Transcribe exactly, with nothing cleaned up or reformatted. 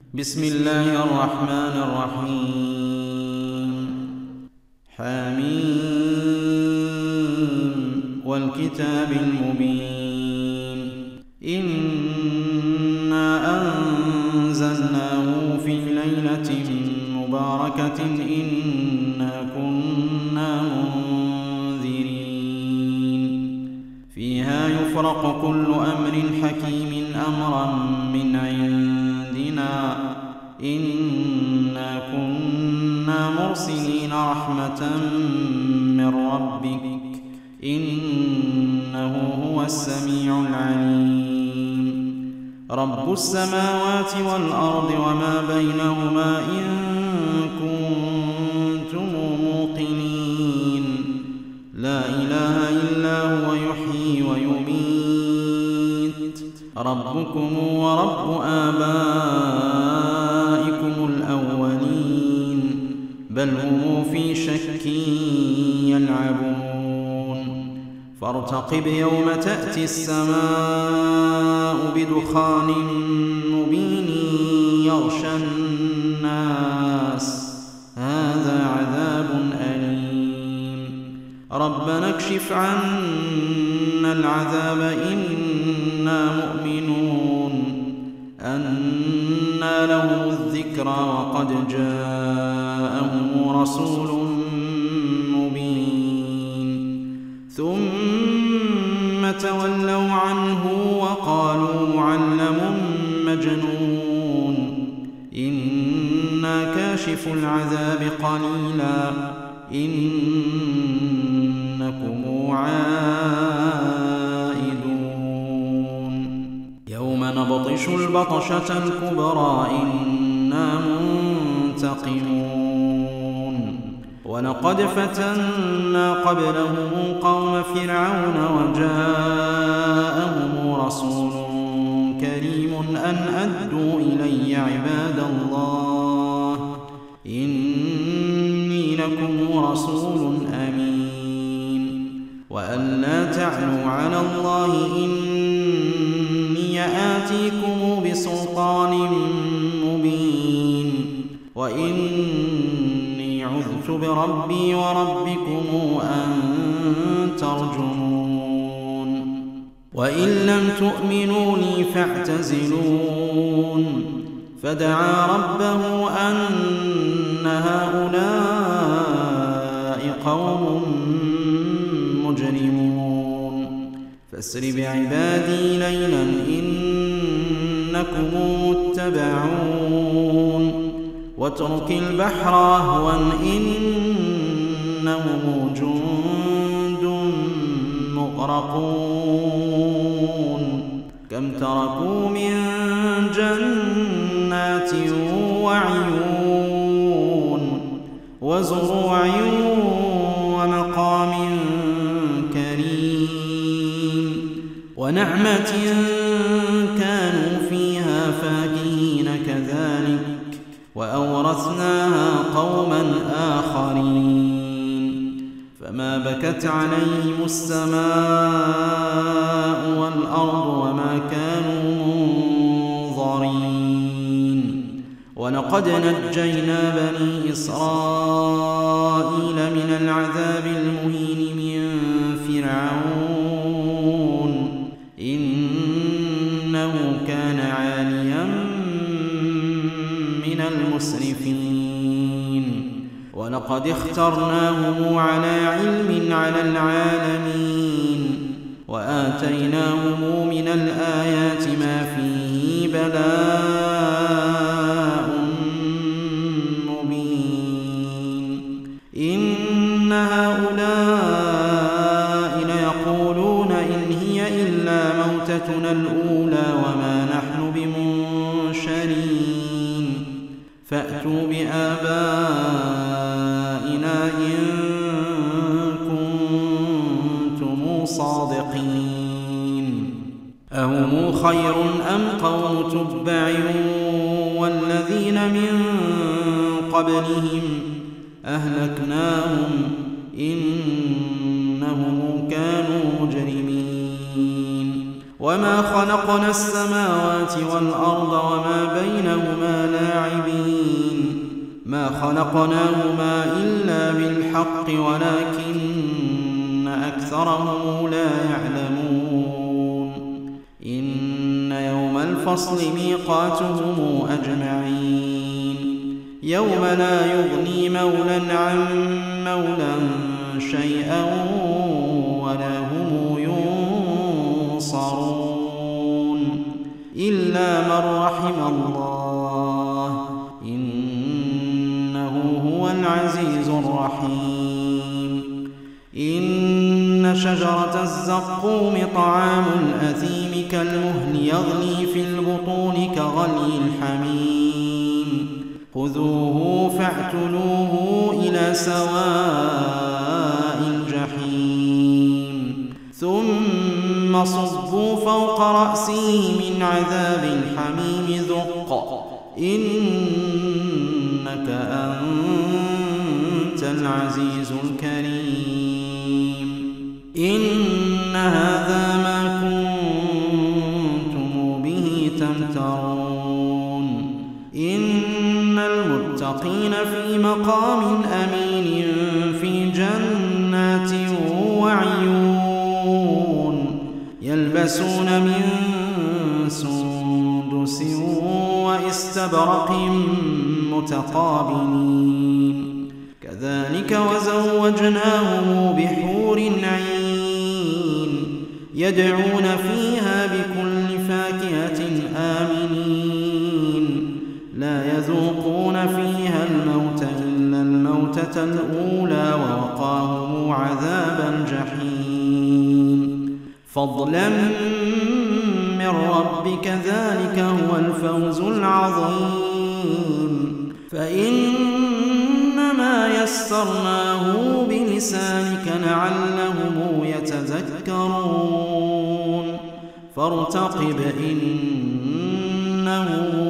بسم الله الرحمن الرحيم. حميم والكتاب المبين. إنا أنزلناه في ليلة مباركة إنا كنا منذرين فيها يفرق كل أمر حكيم أمرا من عندنا إنا كنا مرسلين رحمة من ربك إنه هو السميع العليم. رب السماوات والأرض وما بينهما إن كنتم موقنين لا إله إلا هو يحيي ويميت ربكم ورب آبائكم الأولين بل هم في شك يلعبون فارتقب يوم تأتي السماء بدخان مبين يغشى الناس هذا عذاب أليم. ربنا اكشف عنا العذاب إنا مؤمنون أنى لهم الذكرى وقد جاءهم رسول مبين ثم تولوا عنه وقالوا معلم مجنون إنا كاشف العذاب قليلا إنكم عائدون. يوم نبطش البطشة الكبرى إنا منتقمون ولقد فتنا قبلهم قوم فرعون وجاءهم رسول كريم أن أدوا إلي عباد الله إني لكم رسول أمين وأن لا تعلوا على الله إني آتيكم بسلطان مبين وإني عذت بربي وربكم أن ترجمون وإن لم تؤمنوا لي فاعتزلون. فدعا ربه أن هؤلاء قوم مجرمون فاسر بعبادي ليلا إنكم متبعون واترك البحر رهوا إنهم جند مغرقون كم تركوا من جنات وعيون وزروع ومقام كريم ونعمة كانوا فيها فاكهين كذلك وأورثناها قوما آخرين فما بكت عليهم السماء والأرض وما كانوا منظرين. ولقد نجينا بني إسرائيل من العذاب المهين من فرعون إنه كان عاليا من المسرفين ولقد اخترناهم على علم على العالمين وآتيناهم من الآيات ما فيه بلاء مبين. إن هؤلاء ليقولون إن هي إلا موتتنا الأولى وما نحن بمنشرين فأتوا بآبائنا إن كنتم صادقين. أهم خير أم قوم تبع والذين من قبلهم أهلكناهم إنهم كانوا مجرمين. وما خلقنا السماوات والأرض وما بينهما لاعبين ما خلقناهما إلا بالحق ولكن أكثرهم لا يعلمون إن يوم الفصل ميقاتهم أجمعين يوم لا يغني مولى عن مولى شيئا ولا هم ينصرون إلا من رحم الله إنه هو العزيز الرحيم إن شجرة الزقوم طعام الأثيم كالمهل يغلي في البطون كغلي الحميم خذوه فاعتلوه إلى سواء الجحيم ثم صبوا فوق رأسه من عذاب الحميم ذق إنك أنت العزيز الكريم إن هذا ما كنتم به تمترون إن المتقين في مقام أمين في جنات وعيون يلبسون من سندس واستبرق متقابلين كذلك وزوجناهم بحور عين يدعون فيها بكل فاكهة آمنين لا يذوقون فيها الموت إلا الموتة الأولى ووقاهم عذاب الجحيم فضلا من ربك ذلك هو الفوز العظيم فإنما يسرناه بلسانك لعلهم يتذكرون فارتقب إنهم